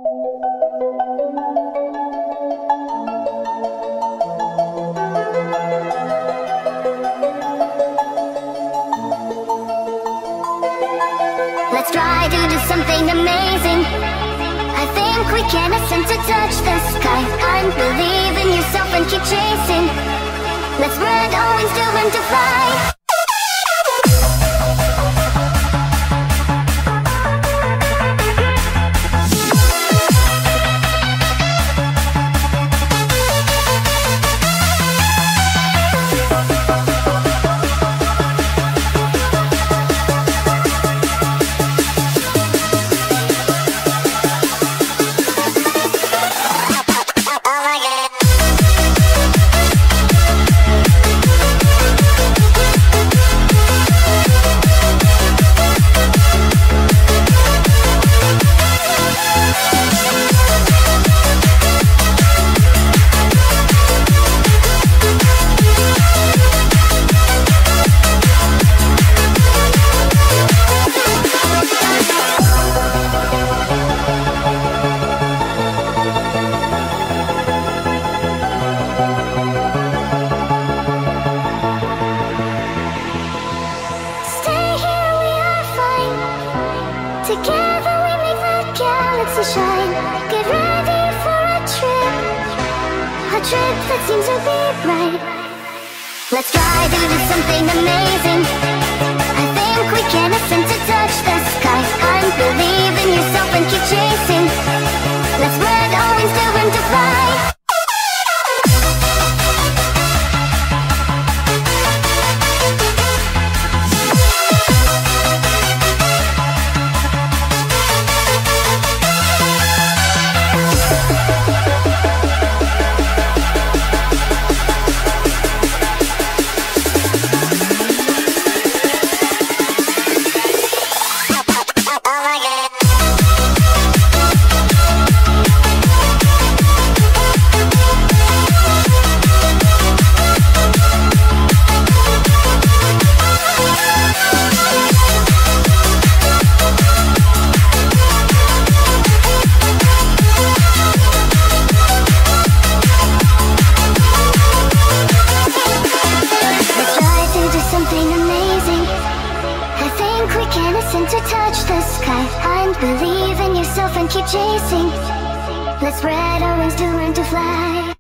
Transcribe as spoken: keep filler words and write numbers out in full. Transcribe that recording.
Let's try to do something amazing. I think we can ascend to touch the sky. And believe in yourself and keep chasing. Let's spread our wings to learn to fly. Together we make the galaxy shine. Get ready for a trip, a trip that seems to be bright. Let's try to do something amazing. I think we can ascend to touch the sky. And believe in yourself and keep chasing. Let's spread our wings to learn to fly. To touch the sky and believe in yourself and keep chasing. Let's spread our wings to learn to fly.